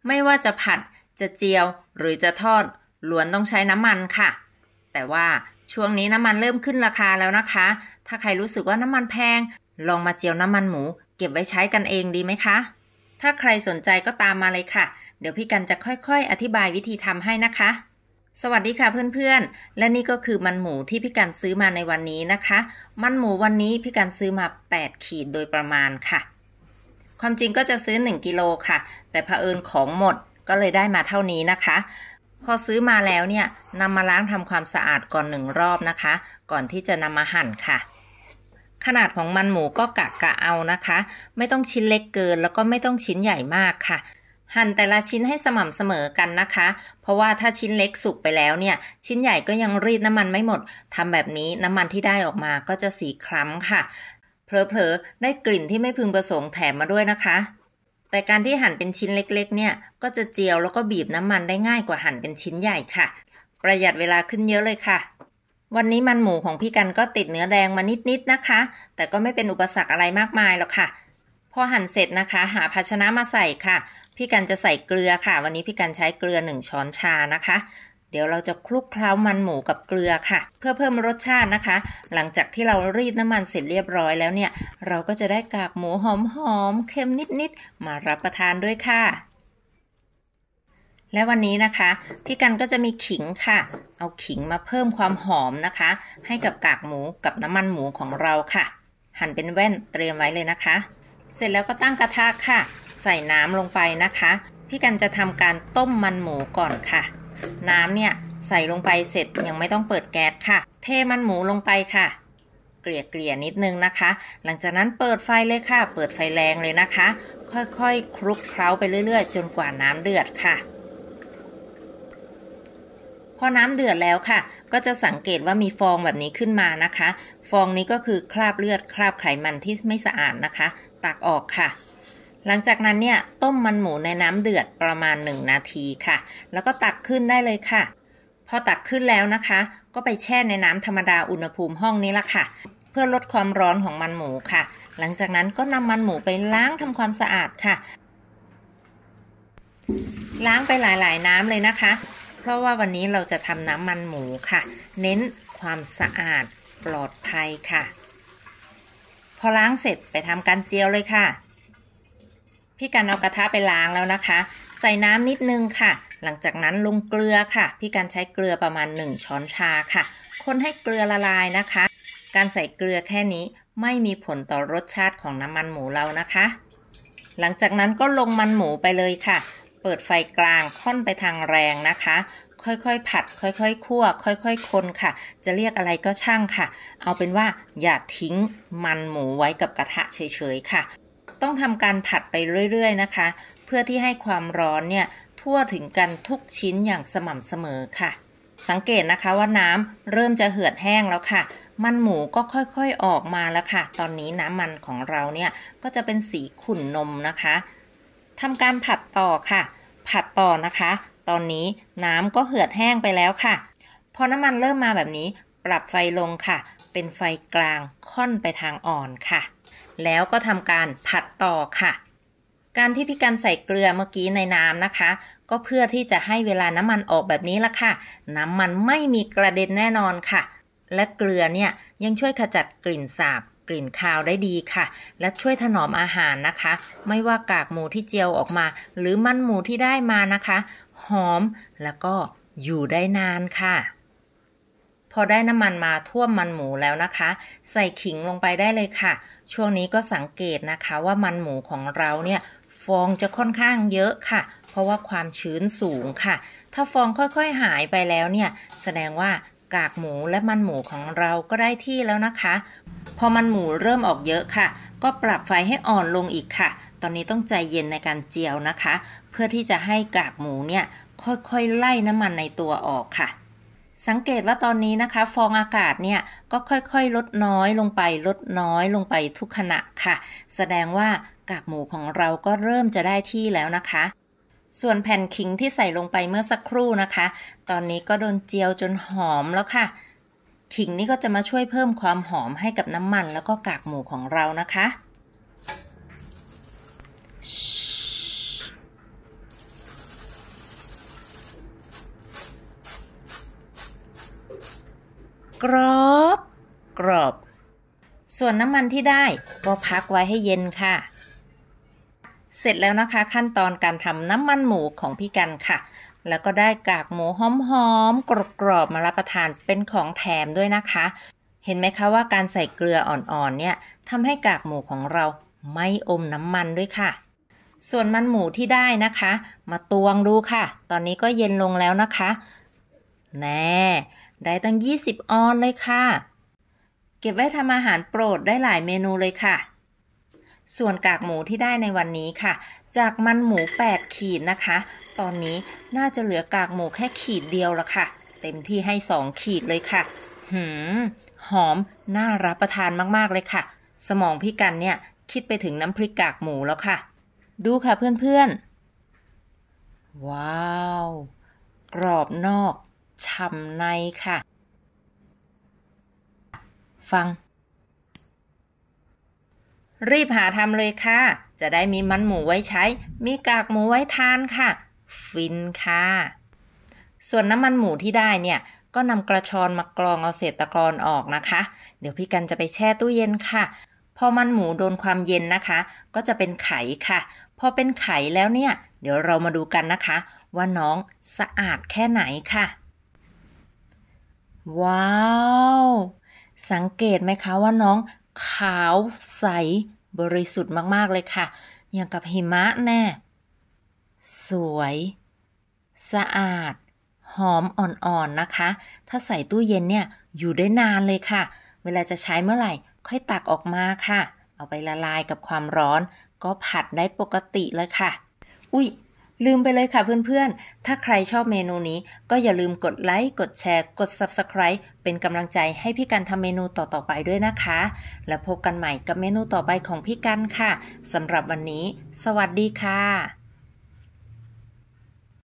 ไม่ว่าจะผัดจะเจียวหรือจะทอดล้วนต้องใช้น้ำมันค่ะแต่ว่าช่วงนี้น้ำมันเริ่มขึ้นราคาแล้วนะคะถ้าใครรู้สึกว่าน้ำมันแพงลองมาเจียวน้ำมันหมูเก็บไว้ใช้กันเองดีไหมคะถ้าใครสนใจก็ตามมาเลยค่ะเดี๋ยวพี่กันจะค่อยๆอธิบายวิธีทำให้นะคะสวัสดีค่ะเพื่อนๆและนี่ก็คือมันหมูที่พี่กันซื้อมาในวันนี้นะคะมันหมูวันนี้พี่กันซื้อมา8ขีดโดยประมาณค่ะความจริงก็จะซื้อ1กิโลค่ะแต่เผอิญของหมดก็เลยได้มาเท่านี้นะคะพอซื้อมาแล้วเนี่ยนำมาล้างทำความสะอาดก่อน1รอบนะคะก่อนที่จะนำมาหั่นค่ะขนาดของมันหมูก็กะเอานะคะไม่ต้องชิ้นเล็กเกินแล้วก็ไม่ต้องชิ้นใหญ่มากค่ะหั่นแต่ละชิ้นให้สม่ำเสมอกันนะคะเพราะว่าถ้าชิ้นเล็กสุกไปแล้วเนี่ยชิ้นใหญ่ก็ยังรีดน้ำมันไม่หมดทำแบบนี้น้ำมันที่ได้ออกมาก็จะสีคล้ำค่ะเผลอๆได้กลิ่นที่ไม่พึงประสงค์แถมมาด้วยนะคะแต่การที่หั่นเป็นชิ้นเล็กๆเนี่ยก็จะเจียวแล้วก็บีบน้ำมันได้ง่ายกว่าหั่นเป็นชิ้นใหญ่ค่ะประหยัดเวลาขึ้นเยอะเลยค่ะวันนี้มันหมูของพี่กันก็ติดเนื้อแดงมานิดๆนะคะแต่ก็ไม่เป็นอุปสรรคอะไรมากมายหรอกค่ะพอหั่นเสร็จนะคะหาภาชนะมาใส่ค่ะพี่กันจะใส่เกลือค่ะวันนี้พี่กันใช้เกลือ1ช้อนชานะคะเดี๋ยวเราจะคลุกเคล้ามันหมูกับเกลือค่ะเพื่อเพิ่มรสชาตินะคะหลังจากที่เรารีดน้ำมันเสร็จเรียบร้อยแล้วเนี่ยเราก็จะได้กากหมูหอมๆเค็มนิดๆมารับประทานด้วยค่ะและวันนี้นะคะพี่กันก็จะมีขิงค่ะเอาขิงมาเพิ่มความหอมนะคะให้กับกากหมูกับน้ำมันหมูของเราค่ะหั่นเป็นแว่นเตรียมไว้เลยนะคะเสร็จแล้วก็ตั้งกระทะค่ะใส่น้ำลงไปนะคะพี่กันจะทำการต้มมันหมูก่อนค่ะน้ำเนี่ยใส่ลงไปเสร็จยังไม่ต้องเปิดแก๊สค่ะเทมันหมูลงไปค่ะเกลี่ยนิดนึงนะคะหลังจากนั้นเปิดไฟเลยค่ะเปิดไฟแรงเลยนะคะค่อยๆคลุกเคล้าไปเรื่อยๆจนกว่าน้ำเดือดค่ะพอน้ำเดือดแล้วค่ะก็จะสังเกตว่ามีฟองแบบนี้ขึ้นมานะคะฟองนี้ก็คือคราบเลือดคราบไขมันที่ไม่สะอาดนะคะตักออกค่ะหลังจากนั้นเนี่ยต้มมันหมูในน้ำเดือดประมาณ1นาทีค่ะแล้วก็ตักขึ้นได้เลยค่ะพอตักขึ้นแล้วนะคะก็ไปแช่ในน้ำธรรมดาอุณหภูมิห้องนี้ละค่ะเพื่อลดความร้อนของมันหมูค่ะหลังจากนั้นก็นำมันหมูไปล้างทำความสะอาดค่ะล้างไปหลายๆน้ำเลยนะคะเพราะว่าวันนี้เราจะทำน้ำมันหมูค่ะเน้นความสะอาดปลอดภัยค่ะพอล้างเสร็จไปทำการเจียวเลยค่ะพี่กันเอากระทะไปล้างแล้วนะคะใส่น้ำนิดนึงค่ะหลังจากนั้นลงเกลือค่ะพี่กันใช้เกลือประมาณ1ช้อนชาค่ะคนให้เกลือละลายนะคะการใส่เกลือแค่นี้ไม่มีผลต่อรสชาติของน้ำมันหมูเรานะคะหลังจากนั้นก็ลงมันหมูไปเลยค่ะเปิดไฟกลางค่อนไปทางแรงนะคะค่อยๆผัดค่อยๆคั่วค่อยๆคนค่ะจะเรียกอะไรก็ช่างค่ะเอาเป็นว่าอย่าทิ้งมันหมูไว้กับกระทะเฉยๆค่ะต้องทำการผัดไปเรื่อยๆนะคะเพื่อที่ให้ความร้อนเนี่ยทั่วถึงกันทุกชิ้นอย่างสม่ำเสมอค่ะสังเกตนะคะว่าน้ำเริ่มจะเหือดแห้งแล้วค่ะมันหมูก็ค่อยๆออกมาแล้วค่ะตอนนี้น้ำมันของเราเนี่ยก็จะเป็นสีขุ่นนมนะคะทำการผัดต่อค่ะผัดต่อนะคะตอนนี้น้ำก็เหือดแห้งไปแล้วค่ะพอน้ำมันเริ่มมาแบบนี้ปรับไฟลงค่ะเป็นไฟกลางค่อนไปทางอ่อนค่ะแล้วก็ทำการผัดต่อค่ะการที่พี่กันใส่เกลือเมื่อกี้ในน้ำนะคะก็เพื่อที่จะให้เวลาน้ำมันออกแบบนี้ละค่ะน้ำมันไม่มีกระเด็นแน่นอนค่ะและเกลือเนี่ยยังช่วยขจัดกลิ่นสาบกลิ่นคาวได้ดีค่ะและช่วยถนอมอาหารนะคะไม่ว่ากากหมูที่เจียวออกมาหรือมันหมูที่ได้มานะคะหอมแล้วก็อยู่ได้นานค่ะพอได้น้ำมันมาท่วมมันหมูแล้วนะคะใส่ขิงลงไปได้เลยค่ะช่วงนี้ก็สังเกตนะคะว่ามันหมูของเราเนี่ยฟองจะค่อนข้างเยอะค่ะเพราะว่าความชื้นสูงค่ะถ้าฟองค่อยๆหายไปแล้วเนี่ยแสดงว่ากากหมูและมันหมูของเราก็ได้ที่แล้วนะคะพอมันหมูเริ่มออกเยอะค่ะก็ปรับไฟให้อ่อนลงอีกค่ะตอนนี้ต้องใจเย็นในการเจียวนะคะเพื่อที่จะให้กากหมูเนี่ยค่อยๆไล่น้ำมันในตัวออกค่ะสังเกตว่าตอนนี้นะคะฟองอากาศเนี่ยก็ค่อยๆลดน้อยลงไปลดน้อยลงไปทุกขณะค่ะแสดงว่ากากหมูของเราก็เริ่มจะได้ที่แล้วนะคะส่วนแผ่นขิงที่ใส่ลงไปเมื่อสักครู่นะคะตอนนี้ก็โดนเจียวจนหอมแล้วค่ะขิงนี่ก็จะมาช่วยเพิ่มความหอมให้กับน้ำมันแล้วก็กากหมูของเรานะคะกรอบกรอบส่วนน้ำมันที่ได้ก็พักไว้ให้เย็นค่ะเสร็จแล้วนะคะขั้นตอนการทำน้ำมันหมูของพี่กันค่ะแล้วก็ได้กากหมูหอมๆกรอบๆมารับประทานเป็นของแถมด้วยนะคะเห็นไหมคะว่าการใส่เกลืออ่อนๆเนี่ยทำให้กากหมูของเราไม่อมน้ำมันด้วยค่ะส่วนมันหมูที่ได้นะคะมาตวงดูค่ะตอนนี้ก็เย็นลงแล้วนะคะแน่ได้ตั้ง20 ออนเลยค่ะเก็บไว้ทำอาหารโปรดได้หลายเมนูเลยค่ะส่วนกากหมูที่ได้ในวันนี้ค่ะจากมันหมู8 ขีดนะคะตอนนี้น่าจะเหลือกากหมูแค่ขีดเดียวละค่ะเต็มที่ให้2 ขีดเลยค่ะหอมน่ารับประทานมากๆเลยค่ะสมองพี่กันเนี่ยคิดไปถึงน้ำพริกกากหมูแล้วค่ะดูค่ะเพื่อนๆว้าวกรอบนอกฉ่ำในค่ะฟังรีบหาทำเลยค่ะจะได้มีมันหมูไว้ใช้มีกากหมูไว้ทานค่ะฟินค่ะส่วนน้ำมันหมูที่ได้เนี่ยก็นำกระชอนมากรองเอาเศษตะกอนออกนะคะเดี๋ยวพี่กันจะไปแช่ตู้เย็นค่ะพอมันหมูโดนความเย็นนะคะก็จะเป็นไขค่ะพอเป็นไขแล้วเนี่ยเดี๋ยวเรามาดูกันนะคะว่าน้องสะอาดแค่ไหนค่ะว้าวสังเกตไหมคะว่าน้องขาวใสบริสุทธิ์มากๆเลยค่ะอย่างกับหิมะแน่สวยสะอาดหอมอ่อนๆนะคะถ้าใส่ตู้เย็นเนี่ยอยู่ได้นานเลยค่ะเวลาจะใช้เมื่อไหร่ค่อยตักออกมาค่ะเอาไปละลายกับความร้อนก็ผัดได้ปกติเลยค่ะอุ๊ยลืมไปเลยค่ะเพื่อนๆถ้าใครชอบเมนูนี้ก็อย่าลืมกดไลค์กดแชร์กด Subscribe เป็นกำลังใจให้พี่กันทำเมนูต่อๆไปด้วยนะคะแล้วพบกันใหม่กับเมนูต่อไปของพี่กันค่ะสำหรับวันนี้สวัสดีค่ะ